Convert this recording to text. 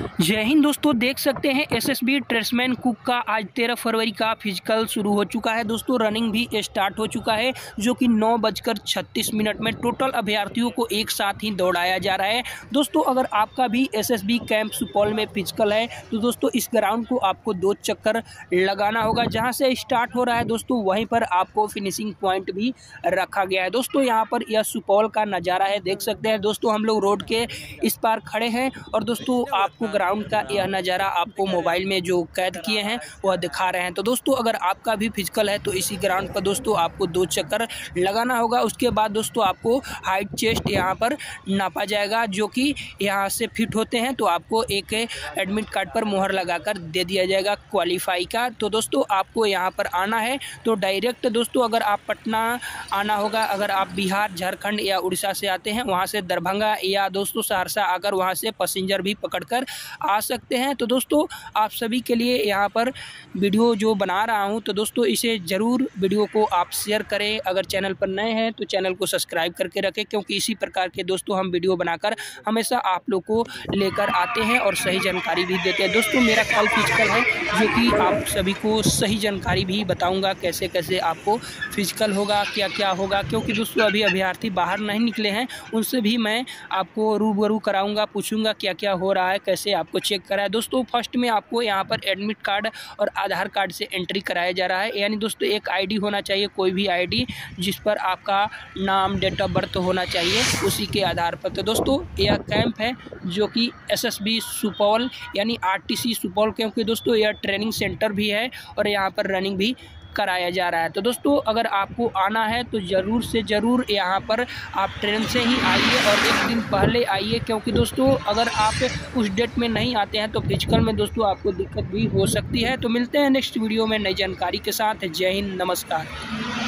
जय हिंद दोस्तों, देख सकते हैं एसएसबी ट्रेड्समैन कुक का आज 13 फरवरी का फिजिकल शुरू हो चुका है। दोस्तों रनिंग भी स्टार्ट हो चुका है, जो कि 9:36 में टोटल अभ्यर्थियों को एक साथ ही दौड़ाया जा रहा है। दोस्तों अगर आपका भी एसएसबी कैंप सुपौल में फिजिकल है तो दोस्तों इस ग्राउंड को आपको 2 चक्कर लगाना होगा। जहां से स्टार्ट हो रहा है दोस्तों वहीं पर आपको फिनिशिंग पॉइंट भी रखा गया है। दोस्तों यहाँ पर यह सुपौल का नज़ारा है, देख सकते हैं दोस्तों हम लोग रोड के इस पार खड़े हैं और दोस्तों आपको ग्राउंड का यह नज़ारा आपको मोबाइल में जो कैद किए हैं वह दिखा रहे हैं। तो दोस्तों अगर आपका भी फिजिकल है तो इसी ग्राउंड पर दोस्तों आपको 2 चक्कर लगाना होगा। उसके बाद दोस्तों आपको हाइट चेस्ट यहाँ पर नापा जाएगा, जो कि यहाँ से फिट होते हैं तो आपको एक एडमिट कार्ड पर मुहर लगाकर दे दिया जाएगा क्वालिफाई का। तो दोस्तों आपको यहाँ पर आना है तो डायरेक्ट दोस्तों अगर आप पटना आना होगा, अगर आप बिहार, झारखंड या उड़ीसा से आते हैं वहाँ से दरभंगा या दोस्तों सहरसा आकर वहाँ से पैसेंजर भी पकड़कर आ सकते हैं। तो दोस्तों आप सभी के लिए यहाँ पर वीडियो जो बना रहा हूँ तो दोस्तों इसे ज़रूर वीडियो को आप शेयर करें। अगर चैनल पर नए हैं तो चैनल को सब्सक्राइब करके रखें, क्योंकि इसी प्रकार के दोस्तों हम वीडियो बनाकर हमेशा आप लोग को लेकर आते हैं और सही जानकारी भी देते हैं। दोस्तों मेरा कल फिजिकल है, जो कि आप सभी को सही जानकारी भी बताऊँगा कैसे कैसे आपको फिजिकल होगा, क्या क्या होगा, क्योंकि दोस्तों अभी अभ्यर्थी बाहर नहीं निकले हैं, उनसे भी मैं आपको रूबरू कराऊँगा, पूछूँगा क्या क्या हो रहा है, कैसे आपको चेक करा है। दोस्तों फर्स्ट में आपको यहाँ पर एडमिट कार्ड और आधार कार्ड से एंट्री कराया जा रहा है, यानी दोस्तों एक आईडी होना चाहिए, कोई भी आईडी जिस पर आपका नाम, डेट ऑफ बर्थ होना चाहिए, उसी के आधार पर। तो दोस्तों यह कैंप है जो कि एसएसबी सुपौल यानी आरटीसी सुपौल, क्योंकि दोस्तों यह ट्रेनिंग सेंटर भी है और यहाँ पर रनिंग भी कराया जा रहा है। तो दोस्तों अगर आपको आना है तो ज़रूर से ज़रूर यहाँ पर आप ट्रेन से ही आइए और एक दिन पहले आइए, क्योंकि दोस्तों अगर आप उस डेट में नहीं आते हैं तो फिजिकल में दोस्तों आपको दिक्कत भी हो सकती है। तो मिलते हैं नेक्स्ट वीडियो में नई जानकारी के साथ। जय हिंद, नमस्कार।